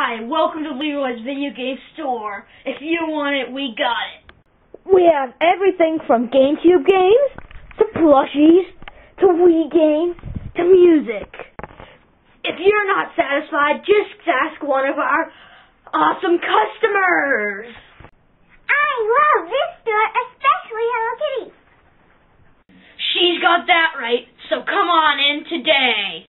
Hi, welcome to Leroy's Video Game Store. If you want it, we got it. We have everything from GameCube games, to plushies, to Wii games, to music. If you're not satisfied, just ask one of our awesome customers. I love this store, especially Hello Kitty. She's got that right, so come on in today.